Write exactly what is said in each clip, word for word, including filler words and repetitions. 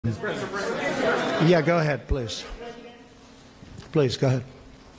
Yeah, go ahead, please. Please, go ahead.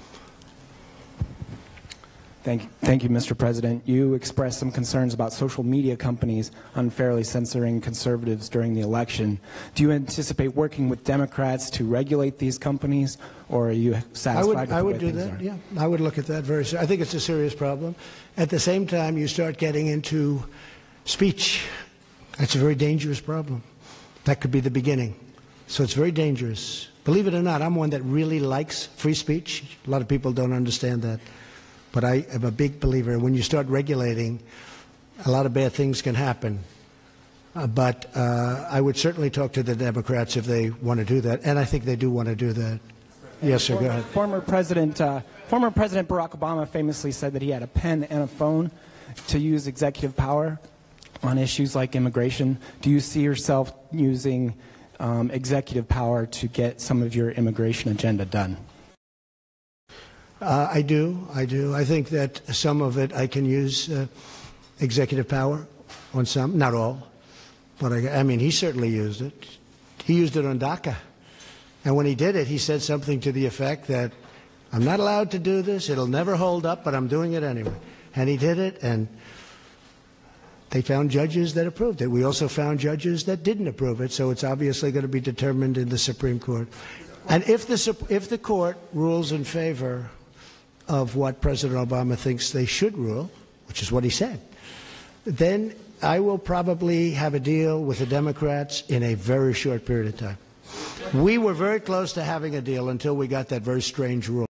Thank you, thank you, Mister President. You expressed some concerns about social media companies unfairly censoring conservatives during the election. Do you anticipate working with Democrats to regulate these companies, or are you satisfied I would, with I the would way do things that, are? yeah. I would look at that very seriously. I think it's a serious problem. At the same time, you start getting into speech. That's a very dangerous problem. That could be the beginning. So it's very dangerous. Believe it or not, I'm one that really likes free speech. A lot of people don't understand that. But I am a big believer. When you start regulating, a lot of bad things can happen. Uh, but uh, I would certainly talk to the Democrats if they want to do that. And I think they do want to do that. Yes, sir, former, go ahead. Former President, uh, former President Barack Obama famously said that he had a pen and a phone to use executive power on issues like immigration. Do you see yourself using um, executive power to get some of your immigration agenda done? Uh, I do. I do. I think that some of it I can use uh, executive power on some, not all. But I, I mean, he certainly used it. He used it on DACA. And when he did it, he said something to the effect that, I'm not allowed to do this, it'll never hold up, but I'm doing it anyway. And he did it, and they found judges that approved it. We also found judges that didn't approve it, so it's obviously going to be determined in the Supreme Court. And if the, if the court rules in favor of what President Obama thinks they should rule, which is what he said, then I will probably have a deal with the Democrats in a very short period of time. We were very close to having a deal until we got that very strange rule.